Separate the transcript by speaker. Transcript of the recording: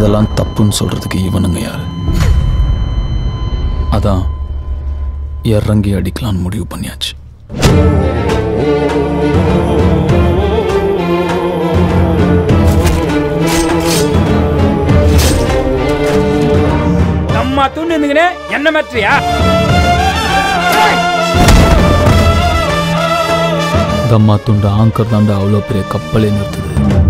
Speaker 1: அதெல்லாம் தப்புன்னு சொல்றதுக்கு இவனுங்க யாரு? அதான் இறங்கி அடிக்கலான்னு முடிவு பண்ணியாச்சு.
Speaker 2: நம்ம துண்டு இருந்துங்கன்னு என்ன மாற்றியா?
Speaker 1: தம்மா துண்டு ஆங்கர் தாண்டா அவ்வளோ பெரிய கப்பலே நிறுத்துது.